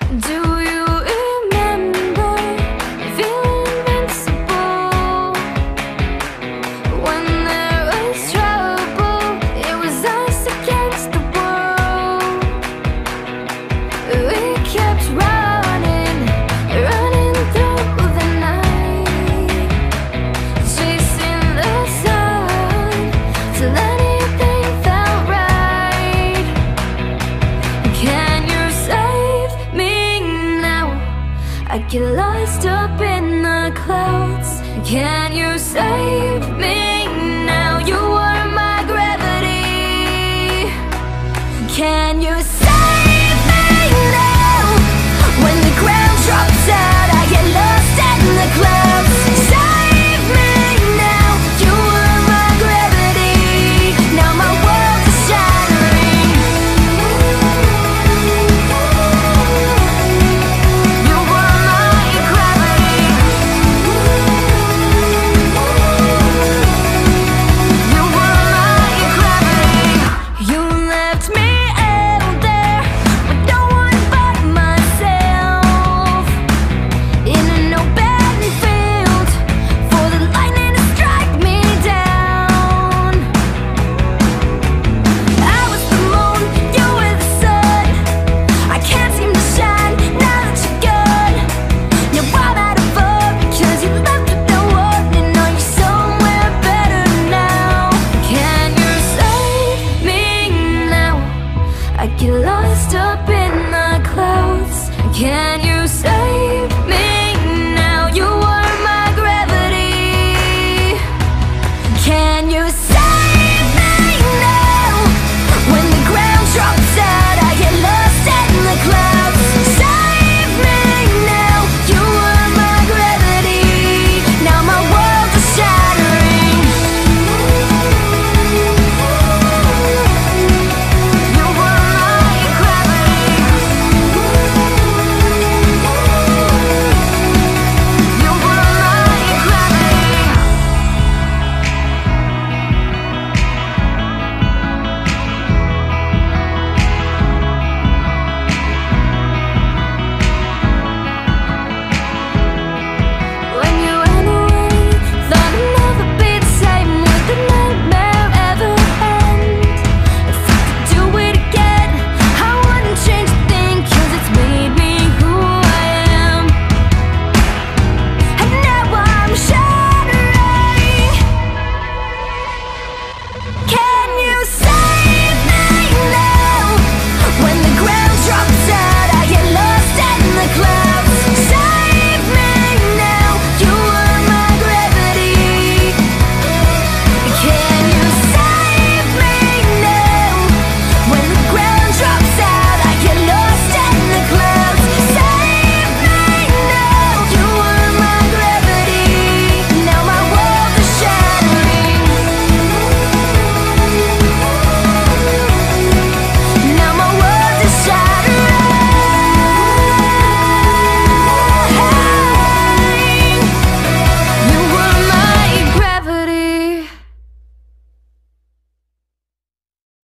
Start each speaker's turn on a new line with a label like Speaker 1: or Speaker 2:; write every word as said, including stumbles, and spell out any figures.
Speaker 1: Do you remember feeling invincible? When there was trouble, it was us against the world. We kept running, running through the night, chasing the sun till anything felt right. Can you save me now? I get lost up in the clouds. Can you save me now? You are my gravity. Can you save me now? When the ground drops out, I get lost in the clouds. Save me now. You are my gravity. Now my world is shattering. You are my gravity. You are my gravity. You left me out there with no one but myself, in an open field for the lightning to strike me down. I was the moon, you were the sun. I can't seem to shine now that you're gone. Now I'm out of luck because you left with no warning. Are you somewhere better now? Can you save me now? I get lost up in the clouds. Can you save